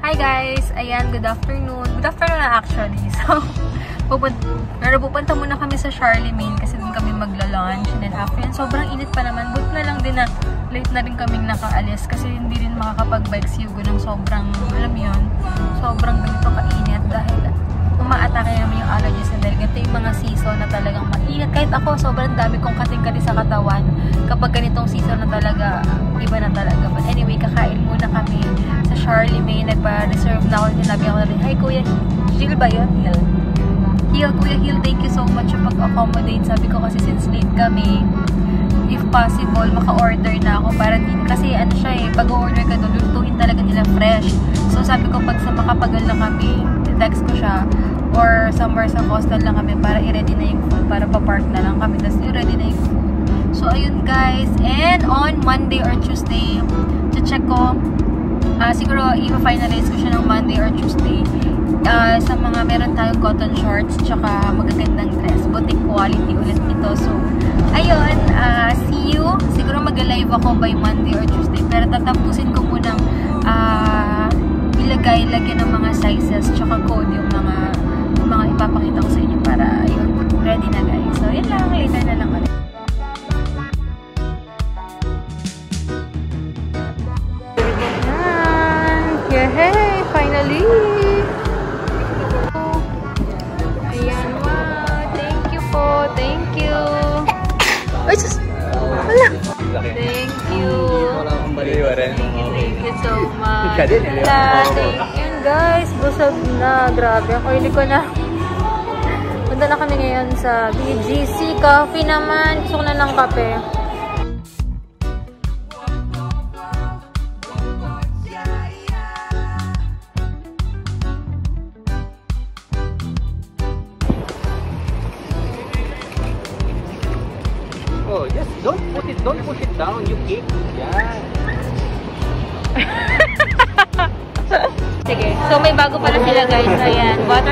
Hi guys! Ayan, good afternoon. Good afternoon na actually. So, pupunta muna kami sa Charlemagne kasi dun kami magla-lunch. And then after yan, sobrang init pa naman. But na lang din na late na rin kaming nakaalis kasi hindi rin makakapag-bike si Hugo ng sobrang, alam yun, sobrang ganito kainit dahil umaatake naman yung allergies na dahil ganito yung mga season na talagang mainit. Kahit ako, sobrang dami kong kating-kati sa katawan kapag ganitong season na talaga, iba na talaga. But anyway, kakain muna kami sa Charlemagne. Nagpa-reserve na ako. Sinabi ako na rin, hi Kuya Hill ba yun? Hill, Kuya Hill, thank you so much sa pag-accommodate. Sabi ko kasi since late kami, if possible, maka-order na ako para din. Kasi ano siya eh, pag-order ka doon, lutuin talaga nila fresh. So sabi ko, pag sa makapagal na kami, text ko siya, or somewhere sa hostel lang kami para i-ready na yung food, para pa-park na lang kami, tapos i-ready na yung food. So ayun guys, and on Monday or Tuesday, check ko, siguro i-finalize ko siya ng Monday or Tuesday, sa mga meron tayong cotton shorts, tsaka magagandang dress, boutique quality ulit ito. So ayun, see you, siguro mag-live ako by Monday or Tuesday, pero tatapusin ko munang lagyan ng mga sizes tsaka code yung mga ipapakita ko sa inyo para yun, ready na guys. So yun lang, later na lang ulit. Yay! Finally! Ayan, wow! Thank you po! Thank you! Ay, sus! Wala! Thank you! Thank you so much! Thank you guys! Busog na! Grabe! Ako hindi ko na. Punta na kami ngayon sa BGC. Coffee naman! Gusto ko na ng kape. Oh, just don't put it down. You keep. Yeah. Sige. So may bago pala sila guys. Ayan. Water.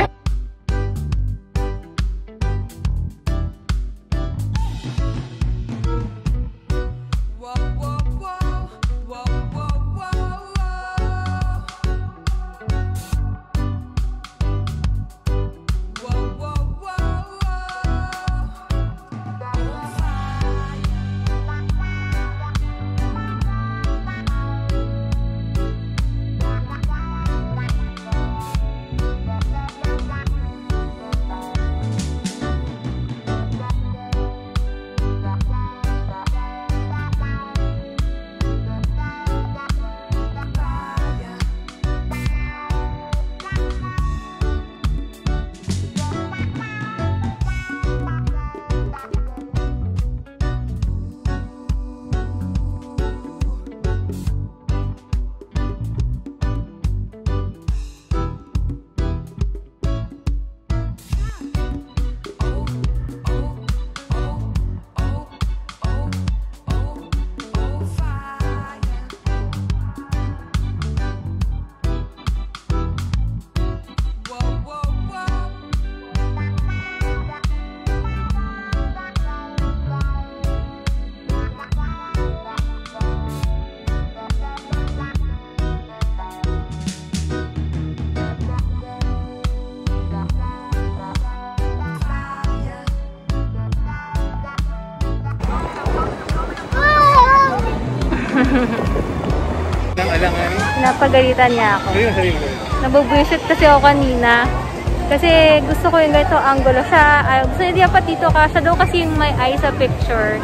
Napagalitan niya ako. Nabubwisit kasi ako kanina. Kasi gusto ko yung ganito angulo siya. Gusto niya dapat dito ka. Siya daw kasi yung may eye sa picture.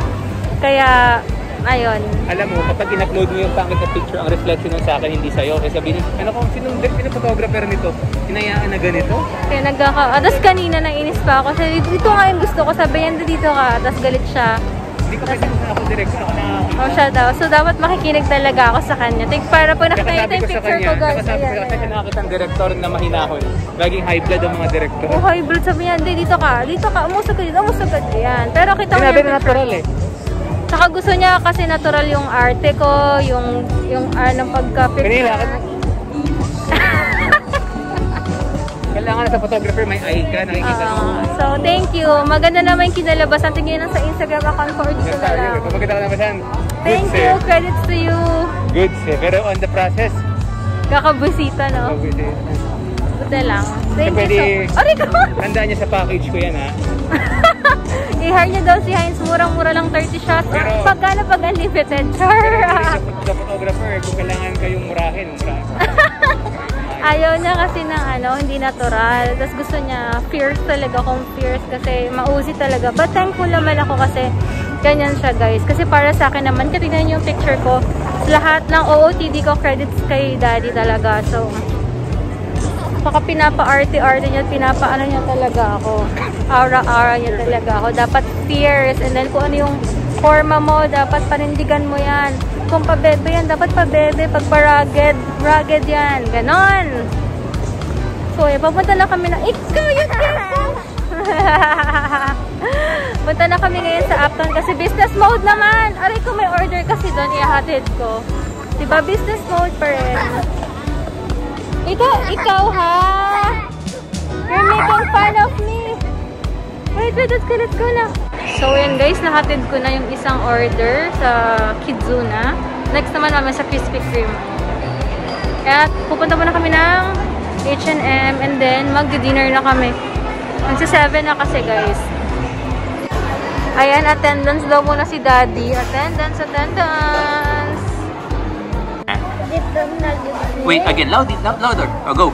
Kaya, ayun. Alam mo, kapag in-upload mo yung pangit na picture, ang reflection nun sa akin hindi sa'yo. Kaya sabihin, ano kung sinong photographer nito? Hinayaan na ganito? Kaya tapos kanina nainis pa ako. Kasi dito nga yung gusto ko. Sabi niya, dito ka. Tapos galit siya. Hindi ko pwede kung ako direct ako na... Oh, siya daw. So, dapat makikinig talaga ako sa kanya. Para pag nakita yung picture ko, guys. Kasi nakakita ang director na mahinahon. Laging high blood ang mga director. Oh, high blood. Sabi niya, hindi, dito ka. Dito ka. Umusog ka dito. Umusog ka dito. Yan. Pero kita mo yung natural eh. Saka gusto niya kasi natural yung arte ko. Yung ng pagka-picture. Kanila. Kailangan na sa photographer may eye ka, nakikita mo. So, thank you. Maganda naman yung kinalabasan. Tingnan lang sa Instagram account ko. Gusto na lang. Maganda ka naman. Thank you. Credits to you. Good, pero on the process, Kakabusita, no? Buti lang. Thank Pwede, you so... Aray ko! tandaan niya sa package ko yan, ha? I-hire niyo daw si Heinz. Murang-mura lang 30 shots. Pero- Pagkano pag unlimited? Char! Sa photographer, kung kailangan kayong murahin. Ayaw niya kasi ng hindi natural. Tapos gusto niya fierce talaga, kung fierce kasi mauzi talaga. But thankful naman ako kasi ganyan siya, guys. Kasi para sa akin naman, katignan niyo yung picture ko. Lahat ng OOTD ko credits kay Daddy talaga. So, baka pinapa-arte-arte niya, pinapa-ano niya talaga ako. Aura-aura niya talaga ako. Dapat fierce. And then kung ano yung forma mo, dapat panindigan mo yan. Kung pabebe yan, dapat pabebe. Pag pa-rugged, rugged yan. Ganon. So, papunta na kami na, ikaw yung punta na kami ngayon sa Uptown kasi business mode naman. Aray ko, may order kasi doon, ihahatid ko. Diba, business mode pa rin. Ikaw ha? You're making fun of me. Wait, let's go na. So, yan guys, nahatid ko na yung isang order sa Kidzuna. Next naman namin sa Krispy Kreme. Kaya, pupunta muna kami ng H&M and then mag-dinner na kami. Magsa 7 na kasi guys. Ayan, attendance daw muna si Daddy. Attendance. Wait, again, louder. Oh, go.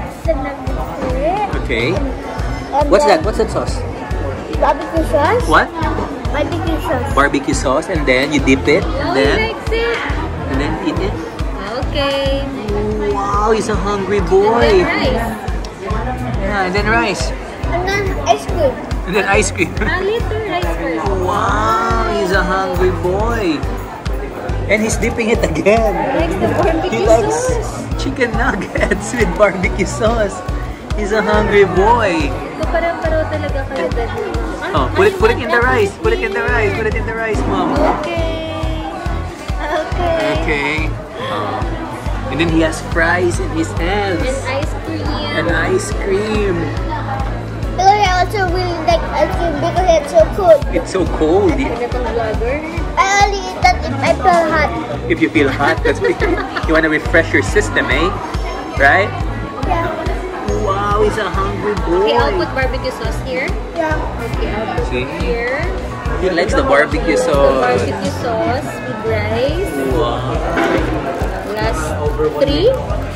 Okay. What's that? What's that sauce? Barbecue sauce. What? Barbecue sauce. Barbecue sauce, and then you dip it, Oh, and then eat it. Okay. Wow, he's a hungry And boy. then rice. Yeah, and then rice, And then ice cream. and then ice cream. A little rice first. Wow, he's a hungry boy. And he's dipping it again. Likes the barbecue He likes sauce. chicken nuggets with barbecue sauce. He's a hungry boy. Ito parang talaga kayo, Daddy. Oh, put it in the rice. Put it in the rice. Put it in the rice, Mom. Okay. Okay. And then he has fries in his hands. And ice cream. And ice cream. Because I also really like ice cream because it's so cold. It's so cold. Ano pang vlogger? I only eat that if I feel hot. If you feel hot, that's what you want to refresh your system, eh? Right? Yeah. Wow, he's a hungry boy. Okay, I'll put barbecue sauce here. Yeah. Okay, I'll put See? here. He likes the barbecue The sauce. barbecue sauce with rice. Wow. Last 3.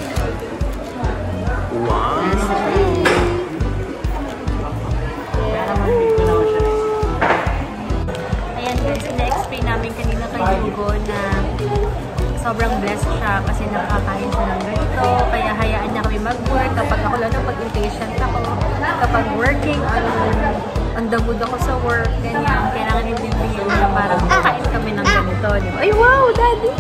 Wow. Ayan guys, ina-explain namin kanina kay Hugo na sobrang blessed siya kasi nakakain siya ng ganito. Kaya hayaan niya kami mag-work kapag ako lang pag impatient ako. Kapag working, on the mood ako sa work, ganyan. Kailangan i-review na parang kakain kami ng ganito. Diba? Ay wow, Daddy!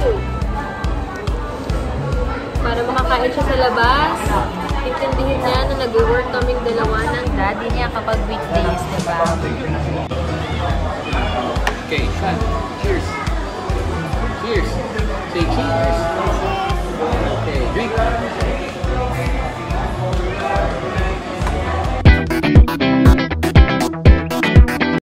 Para makakain siya sa labas, intindihin niya na nag-work kaming dalawa ng daddy niya kapag weekdays, diba? Okay, cheers. Cheers. Say cheers.